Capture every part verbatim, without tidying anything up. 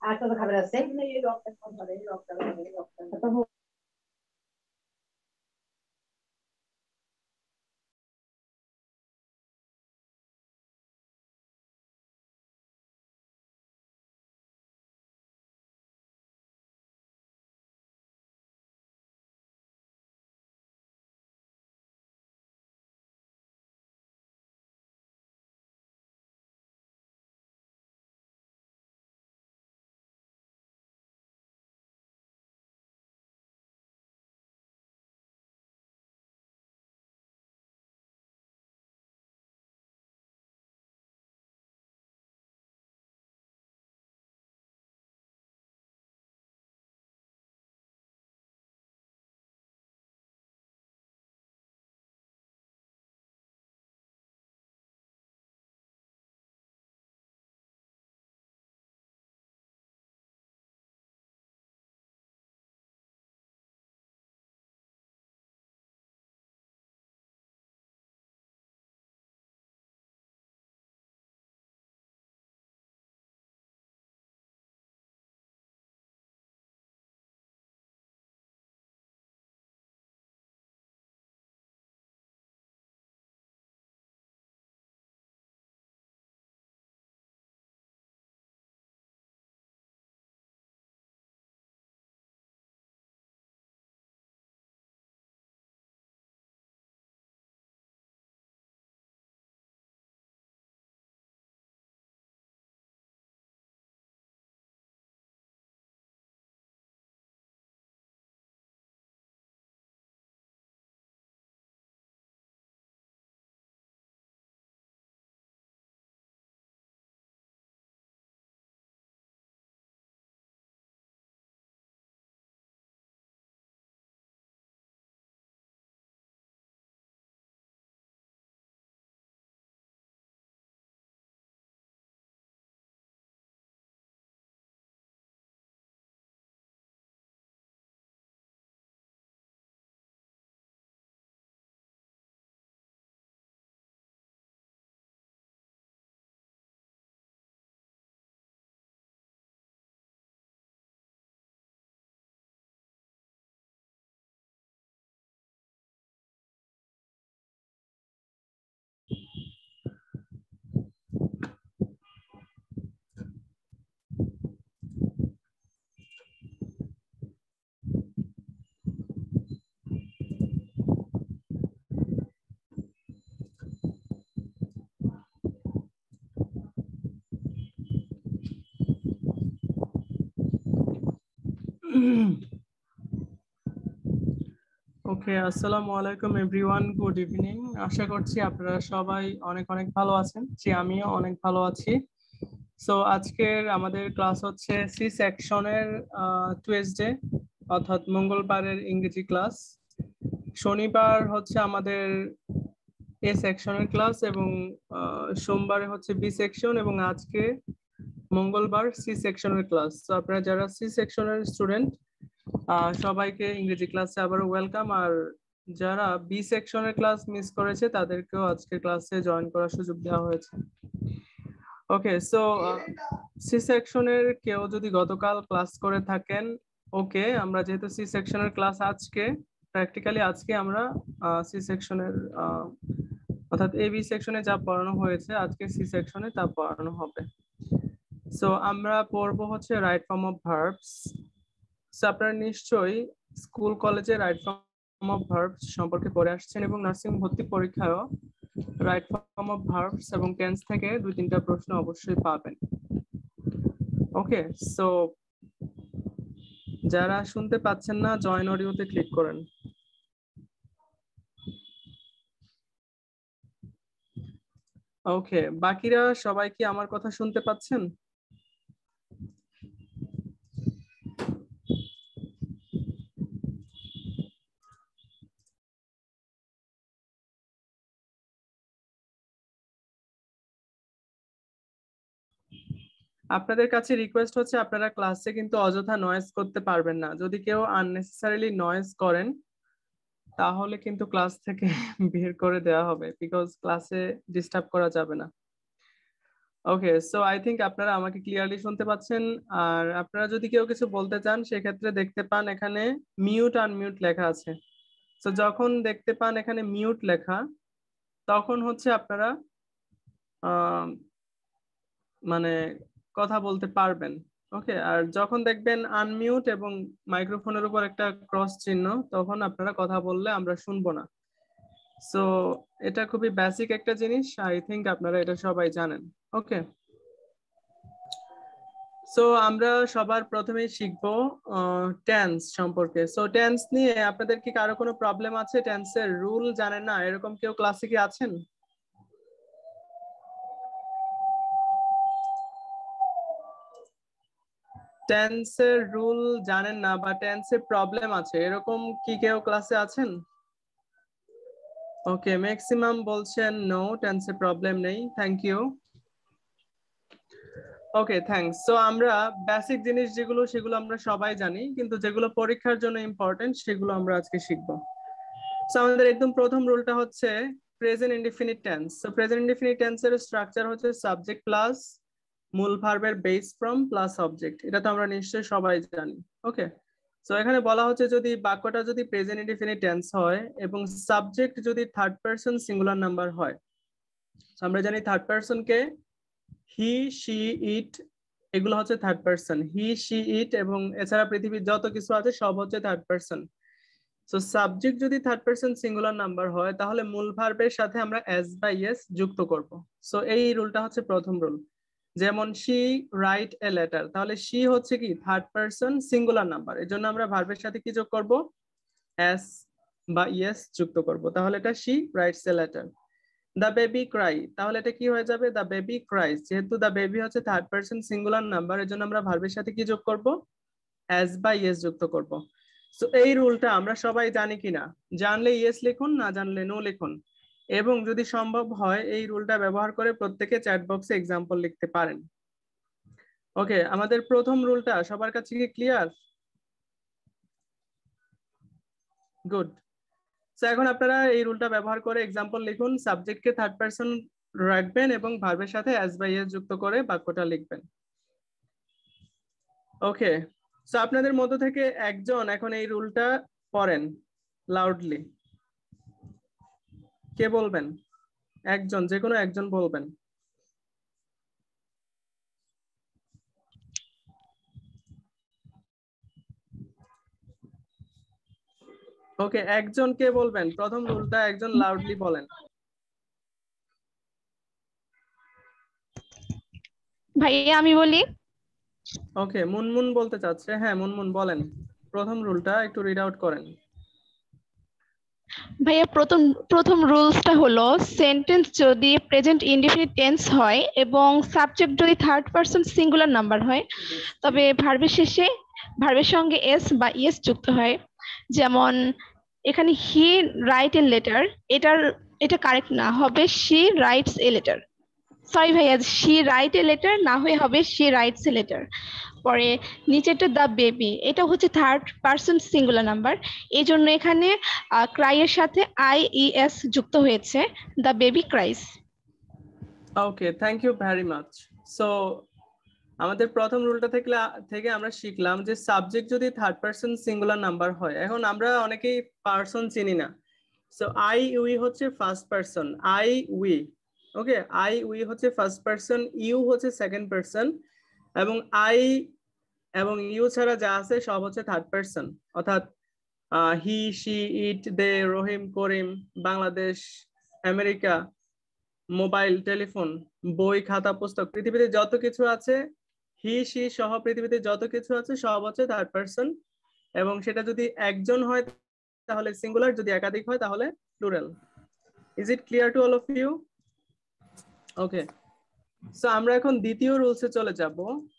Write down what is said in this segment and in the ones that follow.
আর কত খাবার আছে? ওকে, আসসালামু আলাইকুম এভরিওয়ান, গুড ইভিনিং। আশা করছি আপনারা সবাই অনেক অনেক ভালো আছেন, যে আমিও অনেক ভালো আছি। সো আজকের আমাদের ক্লাস হচ্ছে সি সেকশনের টুয়েসডে অর্থাৎ মঙ্গলবারের ইংরেজি ক্লাস। শনিবার হচ্ছে আমাদের এ সেকশনের ক্লাস এবং সোমবারে হচ্ছে বি সেকশন এবং আজকে মঙ্গলবার সি সেকশনের ক্লাস। তো আপনারা যারা সি সেকশনের স্টুডেন্ট সবাইকে ইংরেজি ক্লাসে আবারও ওয়েলকাম। আর যারা বি সেকশনের ক্লাস মিস করেছে তাদেরকেও আজকে ক্লাসে জয়েন করার সুযোগ দেওয়া হয়েছে। ওকে, সো সি সেকশনের কেউ যদি গতকাল ক্লাস করে থাকেন, ওকে, আমরা যেহেতু সি সেকশনের ক্লাস আজকে প্র্যাকটিক্যালি আজকে আমরা সি সেকশনের অর্থাৎ এ বি সেকশনে যা পড়ানো হয়েছে আজকে সি সেকশনে তা পড়ানো হবে। সো আমরা পড়বো হচ্ছে right form of verbs. So আপনারা নিশ্চয়ই স্কুল কলেজে রাইট ফর্ম অফ ভার্বস সম্পর্কে পড়ে আসছেন এবং নার্সিং ভর্তি পরীক্ষায়ও রাইট ফর্ম অফ ভার্বস এবং টেন্স থেকে দুই তিনটা প্রশ্ন অবশ্যই পাবেন। ওকে, সো যারা শুনতে পাচ্ছেন না জয়েন অডিওতে ক্লিক করেন। ওকে, বাকিরা সবাই কি আমার কথা শুনতে পাচ্ছেন? আপনাদের কাছে রিকোয়েস্ট হচ্ছে আপনারা ক্লাসে কিন্তু অযথা নয়েজ করতে পারবেন না। যদি কেউ আননেসেসারিলি নয়েজ করেন তাহলে কিন্তু ক্লাস থেকে বের করে দেওয়া হবে, বিকজ ক্লাসে ডিস্টার্ব করা যাবে না। ওকে, সো আই থিংক আপনারা আমাকে ক্লিয়ারলি শুনতে পাচ্ছেন। আর আপনারা যদি কেউ কিছু বলতে চান সেক্ষেত্রে দেখতে পান এখানে মিউট আনমিউট লেখা আছে। তো যখন দেখতে পান এখানে মিউট লেখা, তখন হচ্ছে আপনারা আহ মানে কথা বলতে পারবেন। ওকে, আর যখন দেখবেন আনমিউট এবং মাইক্রোফোনের উপর একটা ক্রস চিহ্ন, তখন আপনারা কথা বললে আমরা শুনবো না। সো এটা খুবই বেসিক একটা জিনিস, আই থিংক আপনারা এটা সবাই জানেন। ওকে, সো আমরা সবার প্রথমেই শিখবো টেন্স সম্পর্কে। সো টেন্স নিয়ে আপনাদের কি কারো কোনো প্রবলেম আছে? টেন্সের রুল জানেন না এরকম কেউ ক্লাসে কি আছেন? টেন্সের রুল জানেন না বা টেন্সের প্রবলেম আছে এরকম কি কেউ ক্লাসে আছেন? ওকে, ম্যাক্সিমাম বলছেন নো, টেন্সে প্রবলেম নেই। Thank you. Okay, thanks. So আমরা বেসিক জিনিস যেগুলো সেগুলো আমরা সবাই জানি, কিন্তু যেগুলো পরীক্ষার জন্য ইম্পর্টেন্ট সেগুলো আমরা আজকে শিখবো। সো আমাদের একদম প্রথম রুলটা হচ্ছে present indefinite tense. So present indefinite টেন্সের স্ট্রাকচার হচ্ছে সাবজেক্ট প্লাস মূল ভার্বের বেস ফর্ম প্লাস অবজেক্ট। এটা তো আমরা নিশ্চয়ই সবাই জানি। ওকে, সো এখানে বলা হচ্ছে যদি বাক্যটা যদি প্রেজেন্ট ইনডিফিনিট টেন্স হয় এবং সাবজেক্ট যদি থার্ড পারসন সিঙ্গুলার নাম্বার হয়, আমরা জানি থার্ড পারসন কে হি, শি, ইট, এগুলো হচ্ছে third person. He, she, it এবং এছাড়া পৃথিবীর যত কিছু আছে সব হচ্ছে থার্ড পারসন। সো সাবজেক্ট যদি থার্ড পারসন সিঙ্গুলার নাম্বার হয় তাহলে মূল ভার্বের সাথে আমরা এস বা ইয়েস যুক্ত করব। সো এই রুলটা হচ্ছে প্রথম রুল। যেমন শি রাইট এ লেটার, তাহলে শি হচ্ছে কি থার্ড পারসন সিঙ্গুলার নাম্বার, এর জন্য আমরা ভার্বের সাথে কি যোগ করব? এস বা ইয়েস যুক্ত করব, তাহলে এটা she writes a letter. The baby cry, তাহলে এটা কি হয়ে যাবে? The baby cries. যেহেতু দ্য বেবি হচ্ছে থার্ড পারসন সিঙ্গুলার নাম্বার, এর জন্য আমরা ভার্বের সাথে কি যোগ করব? এস বা ইয়েস যুক্ত করব। সো এই রুলটা আমরা সবাই জানি কিনা? জানলে ইয়েস লিখুন, না জানলে নো লিখুন। এবং যদি সম্ভব হয় এই রুলটা ব্যবহার করে প্রত্যেকে চ্যাট বক্সে এক্সাম্পল লিখতে পারেন। ওকে, আমাদের প্রথম রুলটা সবার কাছে কি ক্লিয়ার? গুড। সো এখন আপনারা এই রুলটা ব্যবহার করে এক্সাম্পল লিখুন, সাবজেক্টকে থার্ড পারসন রাখবেন এবং ভার্বের সাথে এস বা ইয়েস যুক্ত করে বাক্যটা লিখবেন। ওকে, সো আপনাদের মধ্য থেকে একজন এখন এই রুলটা পড়েন লাউডলি। কে বলবেন? একজন, যে কোনো একজন বলবেন। ওকে, একজন কে বলবেন প্রথম রুলটা, একজন লাউডলি বলেন। ভাইয়া আমি বলি। ওকে, মুনমুন বলতে চাচ্ছে। হ্যাঁ মুনমুন বলেন, প্রথম রুলটা একটু রিড আউট করেন। ভাইয়া প্রথম প্রথম রুলসটা হলো সেন্টেন্স যদি প্রেজেন্ট ইনডিফিনিট টেন্স হয় এবং সাবজেক্ট যদি থার্ড পারসন সিঙ্গুলার নাম্বার হয়, তবে ভার্বের শেষে ভার্বের সঙ্গে এস বা ইয়েস যুক্ত হয়। যেমন এখানে হি রাইট এ লেটার, এটার এটা কারেক্ট না, হবে she writes a letter. Sorry ভাইয়া, শি রাইট এ লেটার না হয়ে হবে শি রাইটস এ লেটার। পরে নিচেরটা দ্য বেবি, এটা হচ্ছে থার্ড পারসন সিঙ্গুলার নাম্বার, এই জন্য এখানে ক্রাই এর সাথে আই ই এস যুক্ত হয়েছে, the baby cries. Okay, thank you very much. So আমাদের প্রথম রুলটা থেকে থেকে আমরা শিখলাম যে সাবজেক্ট যদি থার্ড পারসন সিঙ্গুলার নাম্বার হয়, এখন আমরা অনেকেই পারসন চিনি না। সো আই উই হচ্ছে first person, I we. Okay, I we হচ্ছে ফার্স্ট পারসন, ইউ হচ্ছে সেকেন্ড পারসন, এবং আই এবং ইউ ছাড়া যা আছে সব হচ্ছে থার্ড পারসন। অর্থাৎ he, she, it, they, Rahim, Karim, Bangladesh, America, mobile, telephone, বই, খাতা, পুস্তক, পৃথিবীতে যত কিছু আছে, হি শি সহ পৃথিবীতে যত কিছু আছে সব হচ্ছে থার্ড পারসন। এবং সেটা যদি একজন হয় তাহলে সিঙ্গুলার, যদি একাধিক হয় তাহলে plural. Is it clear to all of you? Okay, so আমরা এখন দ্বিতীয় রুলসে চলে যাব।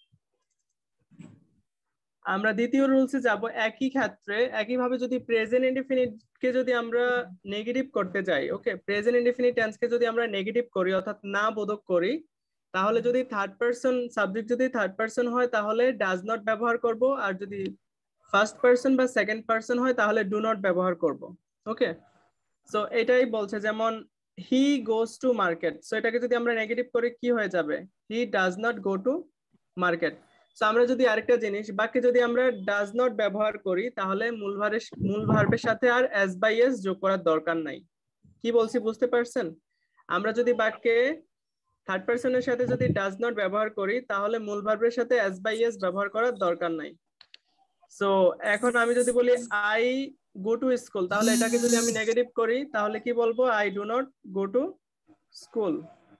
আমরা দ্বিতীয় রুলসে যাব। একই ক্ষেত্রে একইভাবে যদি প্রেজেন্ট ইনডিফিনিট কে যদি আমরা নেগেটিভ করতে যাই, ওকে, প্রেজেন্ট ইনডিফিনিট টেন্স কে যদি আমরা নেগেটিভ করি অর্থাৎ না বোধক করি, তাহলে যদি থার্ড পারসন সাবজেক্ট যদি থার্ড পারসন হয় তাহলে ডাজ নট ব্যবহার করব, আর যদি ফার্স্ট পারসন বা সেকেন্ড পারসন হয় তাহলে ডু নট ব্যবহার করব। ওকে, সো এটাই বলছে। যেমন he goes to market, so এটাকে যদি আমরা নেগেটিভ করে কি হয়ে যাবে, he does not go to market. So আমরা যদি আরেকটা জিনিস, বাক্যে যদি আমরা ডাজ নট ব্যবহার করি তাহলে মূল ভার্বের মূল ভার্বের সাথে আর এস বাই এস যোগ করার দরকার নাই। কি বলছি বুঝতে পারছেন? আমরা যদি বাক্যে থার্ড পারসনের সাথে যদি ডাজ নট ব্যবহার করি তাহলে মূল ভার্বের সাথে এস বাই এস ব্যবহার করার দরকার নাই। সো এখন আমি যদি বলি আই গো টু স্কুল, তাহলে এটাকে যদি আমি নেগেটিভ করি তাহলে কি বলবো, I do not go to school.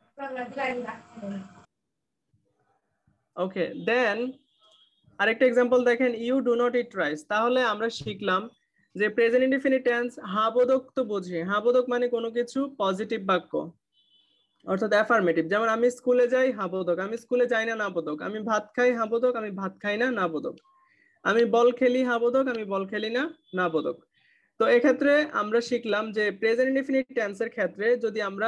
Okay, then আরেকটা এক্সাম্পল দেখেন, you do not eat rice. তাহলে আমরা শিখলাম যে প্রেজেন্ট ইনডিফিনিট টেন্স হা বোধক তো বুঝি, হা বোধক মানে কোনো কিছু পজিটিভ বাক্য অর্থাৎ অ্যাফার্মেটিভ। যেমন আমি স্কুলে যাই হা বোধক, আমি স্কুলে যাই না না বোধক, আমি ভাত খাই হা বোধক, আমি ভাত খাই না না বোধক, আমি বল খেলি হা বোধক, আমি বল খেলি না না বোধক। তো এক্ষেত্রে আমরা শিখলাম যে প্রেজেন্ট ইনডিফিনিট টেন্সের ক্ষেত্রে যদি আমরা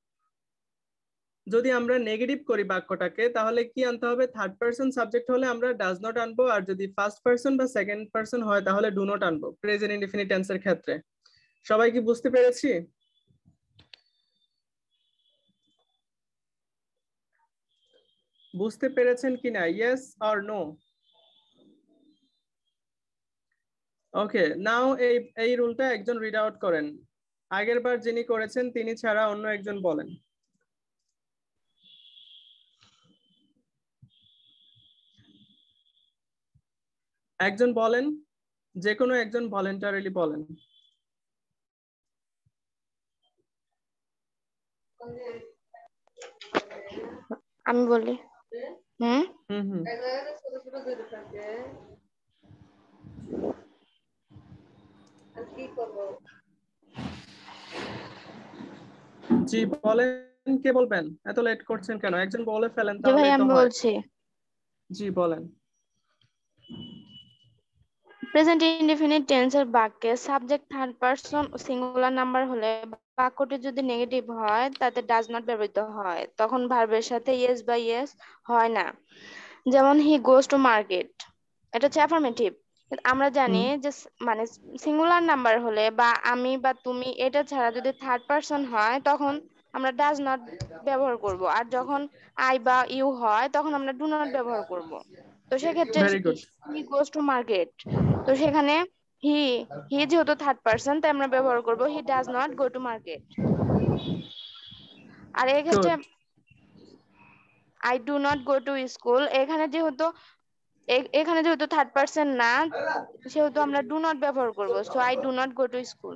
যদি আমরা নেগেটিভ করি বাক্যটাকে তাহলে কি আনতে হবে, থার্ড পারসন সাবজেক্ট হলে আমরা ডাজ নট আনবো, আর যদি ফার্স্ট পারসন বা সেকেন্ড পারসন হয় তাহলে ডু নট আনবো প্রেজেন্ট ইনডিফিনিট টেন্সের ক্ষেত্রে। সবাই কি বুঝতে পেরেছি? বুঝতে পেরেছেন কিনা, yes or no? Okay, now এই এই রুলটা একজন রিড আউট করেন। আগের বার যিনি করেছেন তিনি ছাড়া অন্য একজন বলেন। একজন বলেন, যে কোনো একজন ভলেন্টারিলি বলেন। আমি বলি। হুম হুম হুম জি বলেন, কে বলবেন? এত লেট করছেন কেন? একজন বলে ফেলেন জি তাহলে ভাই, তো আমি হয়। বলছি। জি বলেন। প্রেজেন্ট ইনডিফিনিট টেন্সের বাক্যে subject third person singular number হলে বাক্যটি যদি নেগেটিভ হয় তাতে ডাজ নট ব্যবহৃত হয়, তখন ভার্বের সাথে ইয়েস বা ইয়েস হয় না। যেমন হি গোস টু মার্কেট, এটা হচ্ছে অ্যাফার্মেটিভ। আমরা জানি হুম যে স- মানে সিঙ্গুলার নাম্বার হলে বা আমি বা তুমি এটা ছাড়া যদি থার্ড পারসন হয় তখন আমরা ডাজ নট ব্যবহার করব, আর যখন আই বা ইউ হয় তখন আমরা ডু নট ব্যবহার করব। তো সেক্ষেত্রে very good. He goes to market, তো সেখানে হি হি যেহেতু থার্ড পারসন তাই আমরা ব্যবহার করব he does not go to market. আর এক্ষেত্রে good. I do not go to school, এখানে যেহেতু এ- এখানে যেহেতু থার্ড পারসন না সেহেতু আমরা ডু নট ব্যবহার করব, so I do not go to school.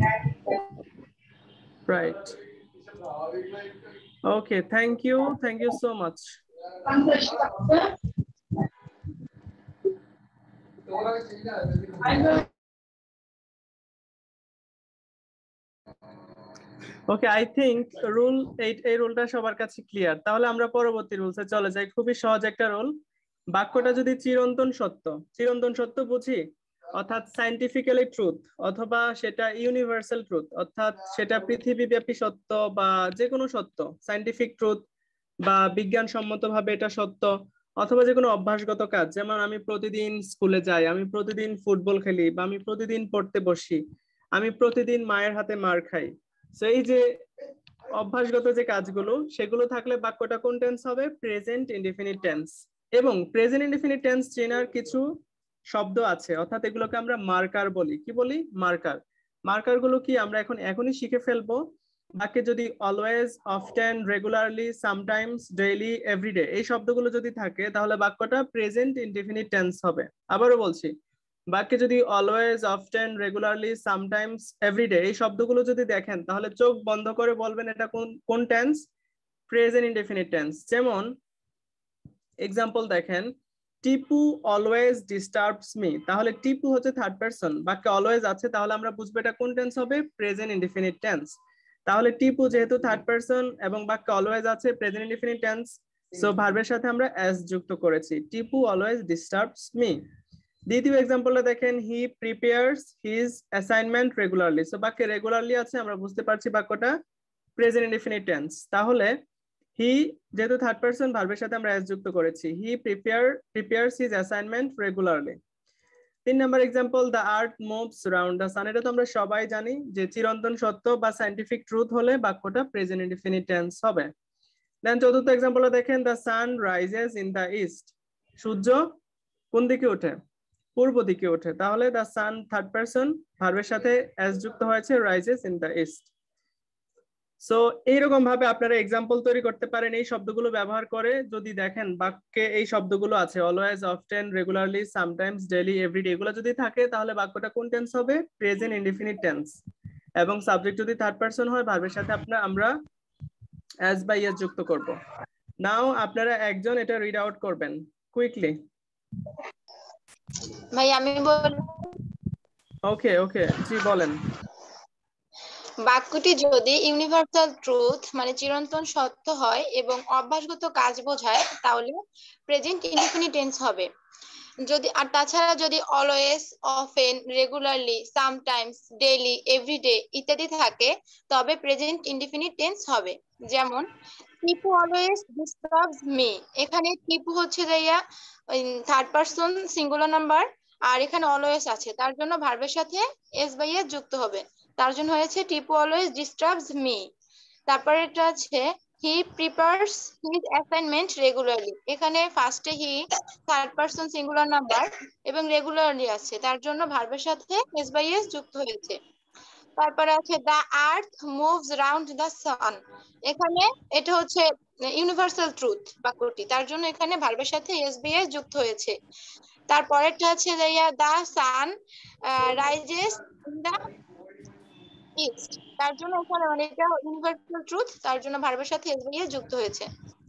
Right. Okay, thank you, thank you so much. Okay, I think rule eight এই রুলটা সবার কাছে ক্লিয়ার। তাহলে আমরা পরবর্তী রুলসে চলে যাই। খুবই সহজ একটা রুল। বাক্যটা যদি চিরন্তন সত্য, চিরন্তন সত্য বুঝি অর্থাৎ সায়েন্টিফিক্যালি ট্রুথ, অথবা সেটা ইউনিভার্সাল ট্রুথ অর্থাৎ সেটা পৃথিবীব্যাপী সত্য বা যে কোনো সত্য, সায়েন্টিফিক ট্রুথ বা বিজ্ঞানসম্মতভাবে এটা সত্য, অথবা যে কোনো অভ্যাসগত কাজ, যেমন আমি প্রতিদিন স্কুলে যাই, আমি প্রতিদিন ফুটবল খেলি, বা আমি প্রতিদিন পড়তে বসি, আমি প্রতিদিন মায়ের হাতে মার খাই। তো এই যে অভ্যাসগত যে কাজগুলো সেগুলো থাকলে বাক্যটা কোন টেন্স হবে, প্রেজেন্ট ইনডিফিনিট টেন্স। এবং প্রেজেন্ট ইনডিফিনিট টেন্স চেনার কিছু শব্দ আছে, অর্থাৎ এগুলোকে আমরা মার্কার বলি। কি বলি? মার্কার। মার্কার গুলো কি আমরা এখন এখনই শিখে ফেলবো। বাক্যে যদি always, often, regularly, sometimes, daily, every day এই শব্দগুলো যদি থাকে তাহলে বাক্যটা প্রেজেন্ট ইনডিফিনিট টেন্স হবে। আবারও বলছি, বাক্যে যদি always, often, regularly, sometimes, every day এই শব্দগুলো যদি দেখেন তাহলে চোখ বন্ধ করে বলবেন এটা কোন কোন টেন্স, প্রেজেন্ট ইনডেফিনিট টেন্স। যেমন এক্সাম্পল দেখেন, টিপু অলওয়েজ ডিস্টার্বস মি, তাহলে টিপু হচ্ছে থার্ড পারসন, বাক্যে অলওয়েজ আছে তাহলে আমরা বুঝবো এটা কোন টেন্স হবে, প্রেজেন্ট ইনডেফিনিট টেন্স। তাহলে টিপু যেহেতু থার্ড পারসন এবং বাক্যে অলওয়েজ আছে, প্রেজেন্ট ইনডেফিনিট টেন্স, সো ভার্বের সাথে আমরা এস যুক্ত করেছি, টিপু অলওয়েজ ডিস্টার্বস মি। দ্বিতীয় এক্সাম্পলটা দেখেন, he prepares his assignment regularly, so বাক্যে রেগুলারলি আছে আমরা বুঝতে পারছি বাক্যটা প্রেজেন্ট ইনডেফিনিট টেন্স। তাহলে হি যেহেতু থার্ড পারসন ভার্বের সাথে আমরা এস যুক্ত করেছি, he prepare prepares his assignment regularly. তিন number example, the earth moves round the sun. এটা তো আমরা সবাই জানি যে চিরন্তন সত্য বা সায়েন্টিফিক ট্রুথ হলে বাক্যটা প্রেজেন্ট ইনডিফিনিট টেন্স হবে। দেন চতুর্থ এক্সাম্পল দেখেন, the sun rises in the east. সূর্য কোন দিকে ওঠে? পূর্ব দিকে ওঠে। তাহলে দ্য সান থার্ড পারসন ভার্বের সাথে এস যুক্ত হয়েছে, rises in the east. So এইরকম ভাবে আপনারা এক্সাম্পল তৈরি করতে পারেন এই শব্দগুলো ব্যবহার করে। যদি দেখেন বাক্যে এই শব্দগুলো আছে, always, often, regularly, sometimes, daily, everyday, এগুলো যদি থাকে তাহলে বাক্যটা কোন টেন্স হবে? Present indefinite tense. এবং সাবজেক্ট যদি থার্ড পারসন হয় ভার্বের সাথে আপনার আমরা অ্যাজ বা ইয়েস যুক্ত করব। নাও আপনারা একজন এটা রিড আউট করবেন কুইকলি। ভাই আমি বল। ওকে ওকে জি বলেন। বাক্যটি যদি ইউনিভার্সাল ট্রুথ মানে চিরন্তন সত্য হয় এবং অভ্যাসগত কাজ বোঝায় তাহলে প্রেজেন্ট ইনডিফিনিট টেন্স হবে। যদি আর তাছাড়া যদি always, often, regularly, sometimes, daily, everyday ইত্যাদি থাকে তবে প্রেজেন্ট ইনডিফিনিট টেন্স হবে। যেমন টিপু অলওয়েজ ডিস্টার্বস মি। এখানে টিপু হচ্ছে যাইয়া থার্ড পারসন সিঙ্গুলার নাম্বার, আর এখানে অলওয়েজ আছে, তার জন্য ভার্বের সাথে এস বাই এস যুক্ত হবে। তার জন্য হয়েছে টিপু অলওয়েজ ডিস্টার্বস মি। তারপরে এটা আছে he prepares his assignment regularly. এখানে ফার্স্টে he third person singular number এবং রেগুলারলি আছে, তার জন্য ভার্বের সাথে এস বাই এস যুক্ত হয়েছে। তারপরে আছে the earth moves round the sun. এখানে এটা হচ্ছে ইউনিভার্সাল ট্রুথ বাক্যটি, তার জন্য এখানে ভার্বের সাথে এস বাই এস যুক্ত হয়েছে। তারপরেরটা আছে the sun rises in the east, তার জন্য এখানে মানে এটা ইউনিভার্সাল ট্রুথ, তার জন্য ভার্বের সাথে এস বাই এস যুক্ত হয়েছে।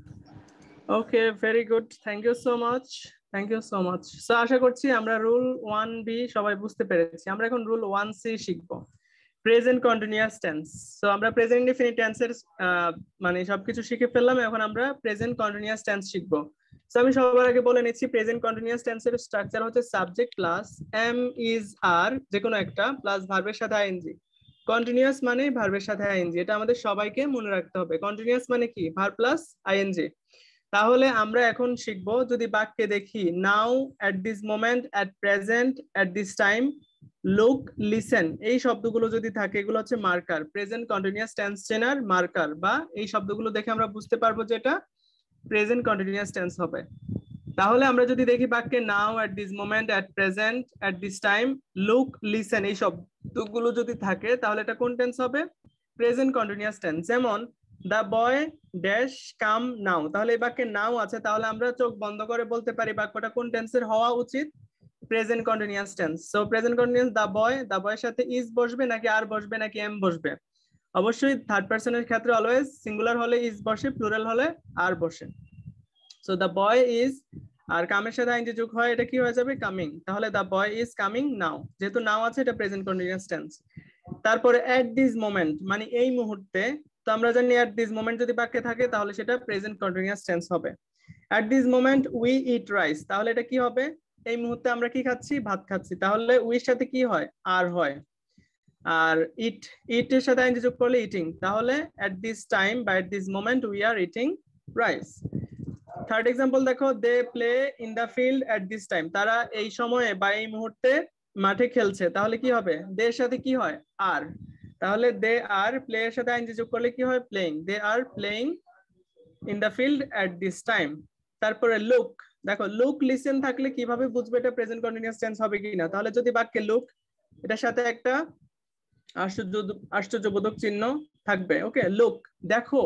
Okay very good, thank you so much, thank you so much. So আশা করছি আমরা রুল ওয়ান বি সবাই বুঝতে পেরেছি। আমরা এখন রুল ওয়ান সি শিখবো, প্রেজেন্ট কন্টিনিউয়াস টেন্স। সো আমরা প্রেজেন্ট ইনডিফিনিট টেন্সের মানে সবকিছু শিখে ফেললাম, এখন আমরা প্রেজেন্ট কন্টিনিউয়াস টেন্স শিখবো। সো আমি সবার আগে বলে নিচ্ছি প্রেজেন্ট কন্টিনিউয়াস টেন্সের স্ট্রাকচার হচ্ছে subject plus am is are যে কোনো একটা প্লাস ভার্বের সাথে আইএনজি। কন্টিনিউয়াস মানে ভার্বের সাথে আইএনজি, এটা আমাদের সবাইকে মনে রাখতে হবে। কন্টিনিউয়াস মানে কি? Verb plus ING. তাহলে আমরা এখন শিখবো, যদি বাক্যে দেখি now, at this moment, at present, at this time, look, listen, এই শব্দগুলো যদি থাকে এগুলো হচ্ছে মার্কার, প্রেজেন্ট কন্টিনিউয়াস টেন্স চেনার মার্কার, বা এই শব্দগুলো দেখে আমরা বুঝতে পারবো যে এটা প্রেজেন্ট কন্টিনিউয়াস টেন্স হবে। তাহলে আমরা যদি দেখি বাক্যে now, at this moment, at present, at this time, look, listen, এই শব্দগুলো যদি থাকে তাহলে এটা কোন টেন্স হবে? Present continuous tense. যেমন the boy dash come now, তাহলে এই বাক্যে নাও আছে, তাহলে আমরা চোখ বন্ধ করে বলতে পারি বাক্যটা কোন টেন্সের হওয়া উচিত? Present continuous tense. So present continuous the boy, the বয়ের সাথে ইজ বসবে নাকি আর বসবে নাকি এম বসবে? অবশ্যই থার্ড পারসনের ক্ষেত্রে অলওয়েজ, সিঙ্গুলার হলে ইজ বসে, প্লুরাল হলে আর বসে। সো দ্য বয় ইজ, আর কামের সাথে আইনজি যোগ হয়, এটা কি হয়ে যাবে? কামিং। তাহলে the boy is coming now, যেহেতু নাও আছে এটা প্রেজেন্ট কন্টিনিউয়াস টেন্স। তারপরে এট দিস মোমেন্ট মানে এই মুহূর্তে, তো আমরা জানি এট দিস মোমেন্ট যদি বাক্যে থাকে তাহলে সেটা প্রেজেন্ট কন্টিনিউয়াস টেন্স হবে। At this moment we eat rice, তাহলে এটা কি হবে? এই মুহূর্তে আমরা কি খাচ্ছি? ভাত খাচ্ছি। তাহলে উইর সাথে কি হয়? আর হয়। আর ইট, ইট এর সাথে আইনজি যোগ করলে ইটিং, তাহলে এট দিস টাইম বা at this moment we are eating rice. Third example দেখো, they play in the field at this time, তারা এই সময়ে বা এই মুহূর্তে মাঠে খেলছে, তাহলে কি হবে? দে এর সাথে কি হয়? আর, তাহলে দে আর, প্লে এর সাথে আইনজি যোগ করলে কি হয়? Playing, they are playing in the field at this time. তারপরে লুক, দেখো লুক, লিসেন থাকলে কিভাবে বুঝবে এটা প্রেজেন্ট কন্টিনিউয়াস টেন্স হবে কিনা? তাহলে যদি বাক্যে লুক এটার সাথে একটা আশ্চর্য আশ্চর্যবোধক চিহ্ন থাকবে। ওকে, লুক, দেখো,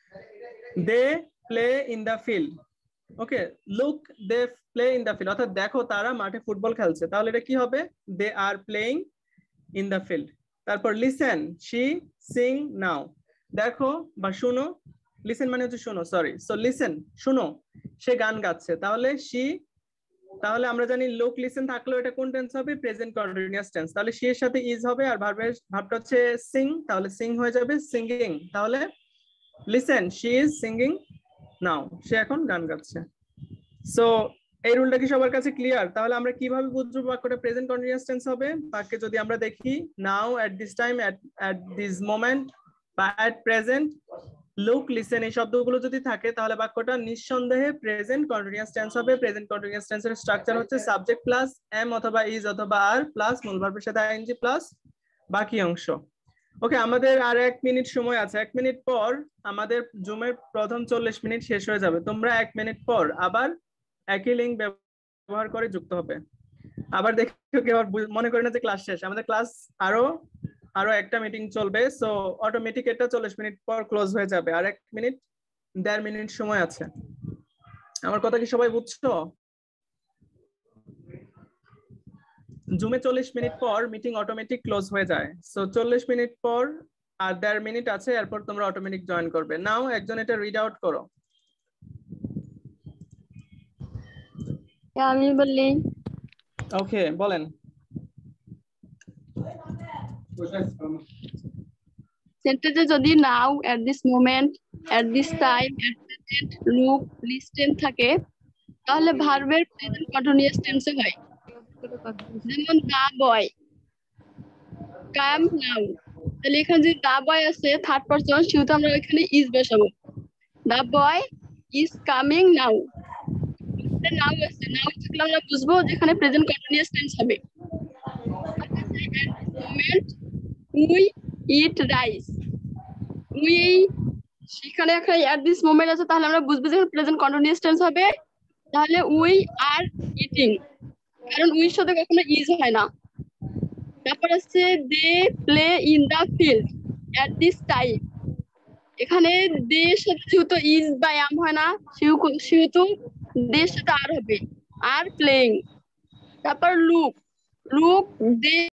they play in the field, okay, look they play in the field, অর্থাৎ দেখো তারা মাঠে ফুটবল খেলছে, তাহলে এটা কি হবে? They are playing in the field. তারপর লিসেন, শি সিং নাও, দেখো বা শুনো, লিসেন মানে হচ্ছে শুনো, সরি, সো লিসেন, শুনো, সে গান গাচ্ছে, তাহলে শি, তাহলে আমরা জানি লুক লিসেন থাকলেও এটা কোন টেন্স হবে? Present continuous tense. তাহলে শি এর সাথে ইজ হবে আর ভার্বের ভার্বটা হচ্ছে সিং, তাহলে সিং হয়ে যাবে সিঙ্গিং, তাহলে listen she is singing now, সে এখন গান গাচ্ছে। সো এই রুলটা কি সবার কাছে ক্লিয়ার? তাহলে আমরা কিভাবে বুঝবো বাক্যটা প্রেজেন্ট কন্টিনিউয়াস টেন্স হবে? বাক্যে যদি আমরা দেখি now, at this time, at at this moment বা এট প্রেজেন্ট, লুক, লিসেন এই শব্দগুলো যদি থাকে তাহলে বাক্যটা নিঃসন্দেহে প্রেজেন্ট কন্টিনিউয়াস টেন্স হবে। প্রেজেন্ট কন্টিনিউয়াস টেন্সের স্ট্রাকচার হচ্ছে সাবজেক্ট প্লাস এম অথবা ইজ অথবা আর প্লাস মূল ভার্বের সাথে আইএনজি প্লাস বাকি অংশ। ওকে, আমাদের আর এক মিনিট সময় আছে। এক মিনিট পর আমাদের জুমের প্রথম চল্লিশ মিনিট শেষ হয়ে যাবে। তোমরা এক মিনিট পর আবার একই লিঙ্ক ব্যবহার করে যুক্ত হবে। আবার দেখো কেউ মনে করে না যে ক্লাস শেষ। আমাদের ক্লাস আরো আরো একটা মিটিং চলবে, সো অটোমেটিক এটা চল্লিশ মিনিট পর ক্লোজ হয়ে যাবে। আর এক মিনিট দেড় মিনিট সময় আছে। আমার কথা কি সবাই বুঝছো? জুমে চল্লিশ মিনিট পর মিটিং অটোমেটিক ক্লোজ হয়ে যায়, সো চল্লিশ মিনিট পর আর দেড় মিনিট আছে, এরপর তোমরা অটোমেটিক জয়েন করবে। নাও একজন এটা রিড আউট করো। আমি বললি ওকে, বলেন। সেন্টেন্সে যদি now, at this moment, at this time, at present, look, listen থাকে তাহলে ভার্বের প্রেজেন্ট কন্টিনিউয়াস টেন্সে হয়। যেমন দা বয়, কাম নাও, তাহলে এখানে যে দা বয় আছে থার্ড পারসন, সেহেতু আমরা এখানে ইজ বসাবো। দা বয় ইজ কামিং নাও, নাও আছে, নাও থাকলে আমরা বুঝবো যেখানে প্রেজেন্ট কন্টিনিউয়াস টেন্স হবে। Moment we eat rice, we সেখানে একটা এট দিস মোমেন্ট আছে, তাহলে আমরা বুঝবো যে প্রেজেন্ট কন্টিনিউয়াস টেন্স হবে। তাহলে উই আর ইটিং, কারণ উই সাথে কখনো ইজ হয় না। তারপর আছে they play in the field at this time, এখানে দে সাথে যেহেতু ইজ বা এম হয় না, সেহেতু দে সাথে আর হবে, আর প্লেইং। তারপর লুক, লুক দে